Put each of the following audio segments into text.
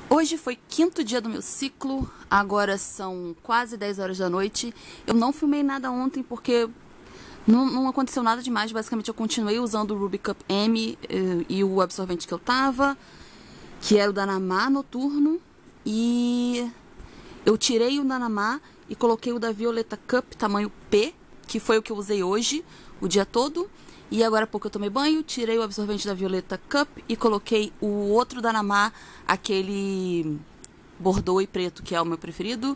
Hoje foi quinto dia do meu ciclo, agora são quase 10 horas da noite. Eu não filmei nada ontem porque não aconteceu nada demais. Basicamente eu continuei usando o Ruby Cup M e o absorvente que eu tava, que era o Danamá noturno. E eu tirei o Danamá e coloquei o da Violeta Cup tamanho P, que foi o que eu usei hoje, o dia todo. E agora há pouco eu tomei banho, tirei o absorvente da Violeta Cup e coloquei o outro Danamá, aquele bordô e preto, que é o meu preferido,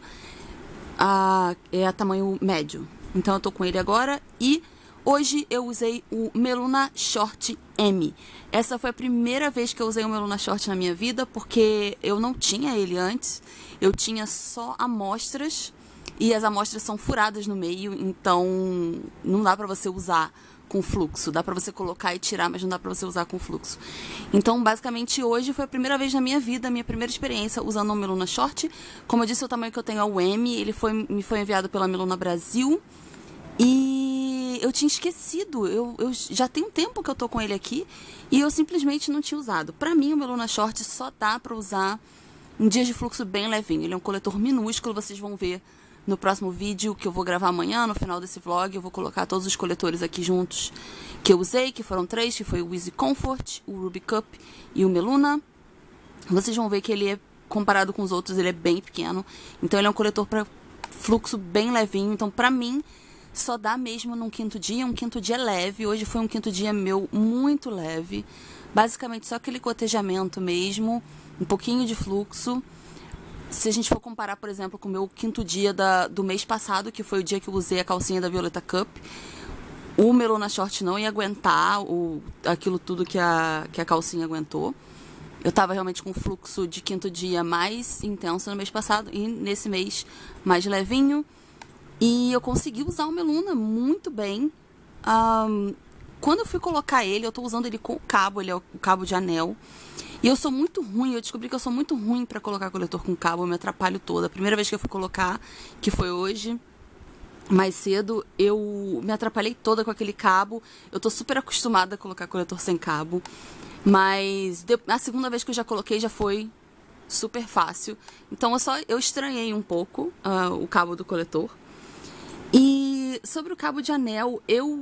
é a tamanho médio. Então eu tô com ele agora e hoje eu usei o Meluna Short M. Essa foi a primeira vez que eu usei o Meluna Short na minha vida, porque eu não tinha ele antes, eu tinha só amostras e as amostras são furadas no meio, então não dá pra você usar com fluxo, dá pra você colocar e tirar, mas não dá pra você usar com fluxo. Então, basicamente, hoje foi a primeira vez na minha vida, a minha primeira experiência usando o Meluna Short. Como eu disse, o tamanho que eu tenho é o M, ele me foi enviado pela Meluna Brasil. E eu tinha esquecido, eu já tem um tempo que eu tô com ele aqui e eu simplesmente não tinha usado. Pra mim, o Meluna Short só dá pra usar em dias de fluxo bem levinho. Ele é um coletor minúsculo, vocês vão ver no próximo vídeo que eu vou gravar amanhã, no final desse vlog, eu vou colocar todos os coletores aqui juntos que eu usei, que foram 3, que foi o Easy Comfort, o Ruby Cup e o Meluna. Vocês vão ver que ele é, comparado com os outros, ele é bem pequeno. Então ele é um coletor para fluxo bem levinho. Então pra mim, só dá mesmo num quinto dia, um quinto dia leve. Hoje foi um quinto dia meu muito leve. Basicamente só aquele gotejamento mesmo, um pouquinho de fluxo. Se a gente for comparar, por exemplo, com o meu quinto dia do mês passado, que foi o dia que eu usei a calcinha da Violeta Cup, o Meluna Short não ia aguentar aquilo tudo que a calcinha aguentou. Eu tava realmente com um fluxo de quinto dia mais intenso no mês passado e nesse mês mais levinho. E eu consegui usar o Meluna muito bem. Quando eu fui colocar ele, eu tô usando ele com o cabo, ele é o cabo de anel. E eu sou muito ruim, eu descobri que eu sou muito ruim pra colocar coletor com cabo, eu me atrapalho toda. A primeira vez que eu fui colocar, que foi hoje, mais cedo, eu me atrapalhei toda com aquele cabo. Eu tô super acostumada a colocar coletor sem cabo. Mas a segunda vez que eu já coloquei já foi super fácil. Então eu estranhei um pouco o cabo do coletor. E sobre o cabo de anel,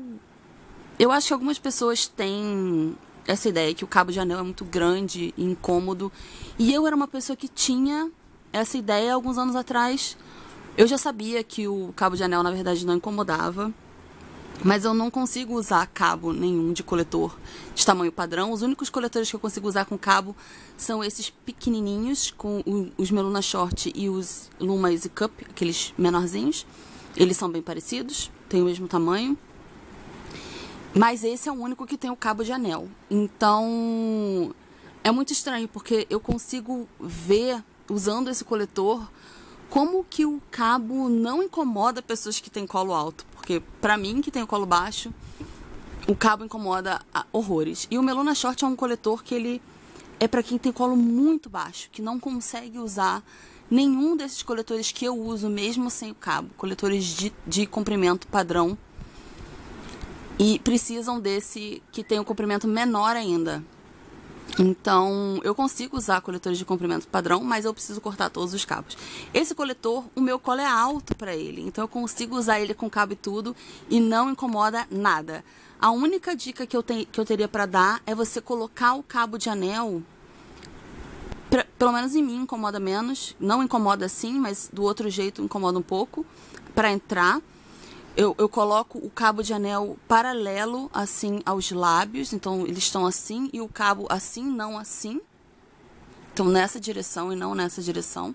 eu acho que algumas pessoas têm essa ideia que o cabo de anel é muito grande e incômodo. E eu era uma pessoa que tinha essa ideia alguns anos atrás. Eu já sabia que o cabo de anel, na verdade, não incomodava. Mas eu não consigo usar cabo nenhum de coletor de tamanho padrão. Os únicos coletores que eu consigo usar com cabo são esses pequenininhos, com os Meluna Short e os Luma Easy Cup, aqueles menorzinhos. Eles são bem parecidos, têm o mesmo tamanho. Mas esse é o único que tem o cabo de anel. Então, é muito estranho, porque eu consigo ver, usando esse coletor, como que o cabo não incomoda pessoas que têm colo alto. Porque, pra mim, que tem o colo baixo, o cabo incomoda horrores. E o Meluna Short é um coletor que ele é pra quem tem colo muito baixo, que não consegue usar nenhum desses coletores que eu uso, mesmo sem o cabo. Coletores de comprimento padrão. E precisam desse que tem um comprimento menor ainda. Então, eu consigo usar coletores de comprimento padrão, mas eu preciso cortar todos os cabos. Esse coletor, o meu colo é alto para ele, então eu consigo usar ele com cabo e tudo e não incomoda nada. A única dica que eu teria para dar é você colocar o cabo de anel, pelo menos em mim incomoda menos, não incomoda assim, mas do outro jeito incomoda um pouco, para entrar. Eu coloco o cabo de anel paralelo, assim, aos lábios. Então, eles estão assim e o cabo assim, não assim. Então, nessa direção e não nessa direção.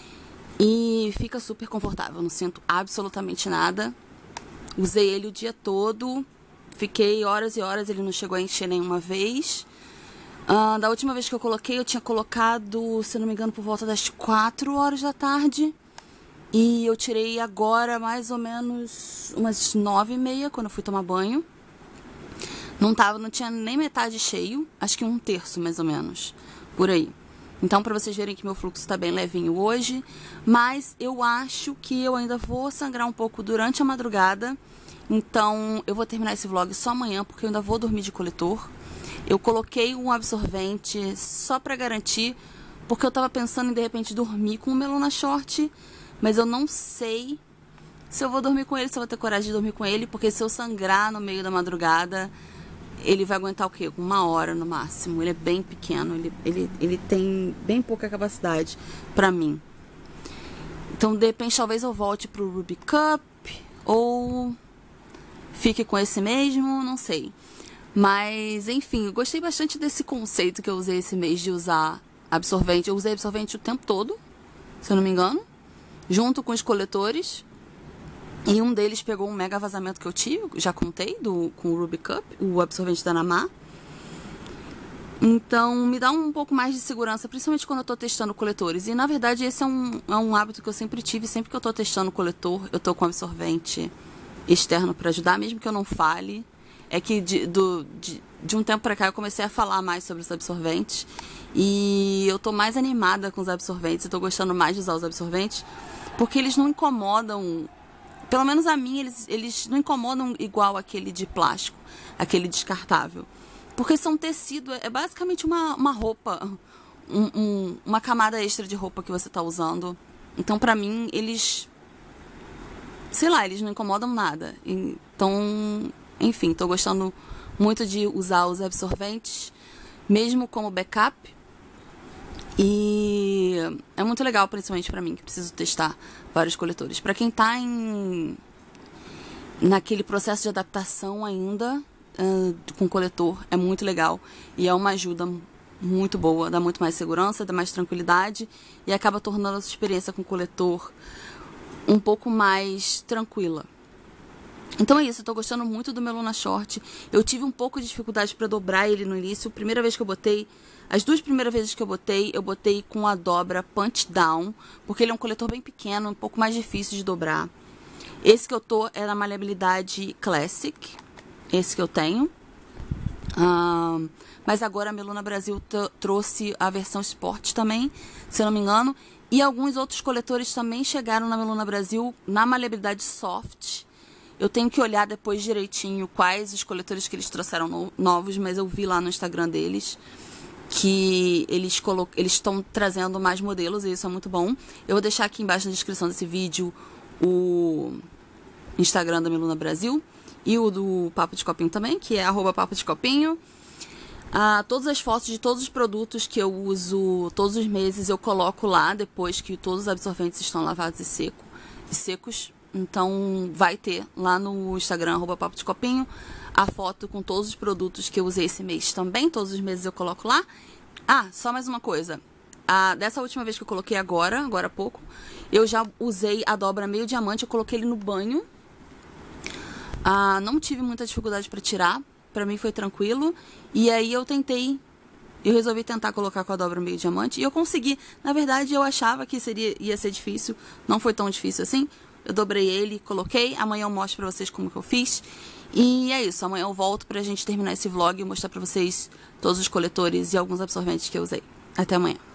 E fica super confortável, não sinto absolutamente nada. Usei ele o dia todo. Fiquei horas e horas, ele não chegou a encher nenhuma vez. Da última vez que eu coloquei, eu tinha colocado, se não me engano, por volta das 4 horas da tarde. E eu tirei agora mais ou menos umas 9h30, quando eu fui tomar banho. Não tinha nem metade cheio, acho que 1/3 mais ou menos, por aí. Então, pra vocês verem que meu fluxo tá bem levinho hoje. Mas eu acho que eu ainda vou sangrar um pouco durante a madrugada. Então, eu vou terminar esse vlog só amanhã, porque eu ainda vou dormir de coletor. Eu coloquei um absorvente só pra garantir, porque eu tava pensando em, de repente, dormir com o Melona Short, mas eu não sei se eu vou dormir com ele, se eu vou ter coragem de dormir com ele, porque se eu sangrar no meio da madrugada, ele vai aguentar o quê? 1 hora no máximo. Ele é bem pequeno, ele tem bem pouca capacidade pra mim. Então, de repente, talvez eu volte pro Ruby Cup, ou fique com esse mesmo, não sei. Mas, enfim, eu gostei bastante desse conceito que eu usei esse mês de usar absorvente. Eu usei absorvente o tempo todo, se eu não me engano, junto com os coletores. E um deles pegou um mega vazamento que eu tive, já contei, com o Ruby Cup, o absorvente da Namá. Então, me dá um pouco mais de segurança, principalmente quando eu tô testando coletores. E, na verdade, esse é um hábito que eu sempre tive. Sempre que eu tô testando coletor, eu tô com absorvente externo pra ajudar, mesmo que eu não fale. É que de um tempo pra cá eu comecei a falar mais sobre os absorventes. E eu tô mais animada com os absorventes. Eu tô gostando mais de usar os absorventes, porque eles não incomodam. Pelo menos a mim, eles não incomodam igual aquele de plástico, aquele descartável. Porque são tecido, é basicamente uma roupa, uma camada extra de roupa que você tá usando. Então, pra mim, eles, sei lá, eles não incomodam nada. Então, enfim, tô gostando muito de usar os absorventes, mesmo como backup. E é muito legal, principalmente pra mim, que preciso testar vários coletores. Pra quem tá naquele processo de adaptação ainda, com coletor, é muito legal. E é uma ajuda muito boa, dá muito mais segurança, dá mais tranquilidade e acaba tornando a sua experiência com coletor um pouco mais tranquila. Então é isso, eu tô gostando muito do Melona Short. Eu tive um pouco de dificuldade para dobrar ele no início. Primeira vez que eu botei, as 2 primeiras vezes que eu botei com a dobra punch down, porque ele é um coletor bem pequeno, um pouco mais difícil de dobrar. Esse que eu tô é na maleabilidade Classic, esse que eu tenho. Mas agora a Melona Brasil trouxe a versão Sport também, se eu não me engano. E alguns outros coletores também chegaram na Melona Brasil na maleabilidade Soft. Eu tenho que olhar depois direitinho quais os coletores que eles trouxeram novos, mas eu vi lá no Instagram deles que eles estão trazendo mais modelos e isso é muito bom. Eu vou deixar aqui embaixo na descrição desse vídeo o Instagram da Melona Brasil e o do Papo de Copinho também, que é @papo de copinho. Todas as fotos de todos os produtos que eu uso todos os meses eu coloco lá depois que todos os absorventes estão lavados e secos. Então vai ter lá no Instagram @papo de copinho a foto com todos os produtos que eu usei esse mês também. Todos os meses eu coloco lá. Só mais uma coisa. Dessa última vez que eu coloquei agora há pouco, eu já usei a dobra meio diamante. Eu coloquei ele no banho. Não tive muita dificuldade para tirar. Pra mim foi tranquilo. E aí eu resolvi tentar colocar com a dobra meio diamante. E eu consegui. Na verdade, eu achava que ia ser difícil. Não foi tão difícil assim. Eu dobrei ele, coloquei. Amanhã eu mostro pra vocês como que eu fiz. E é isso. Amanhã eu volto pra gente terminar esse vlog e mostrar pra vocês todos os coletores e alguns absorventes que eu usei. Até amanhã.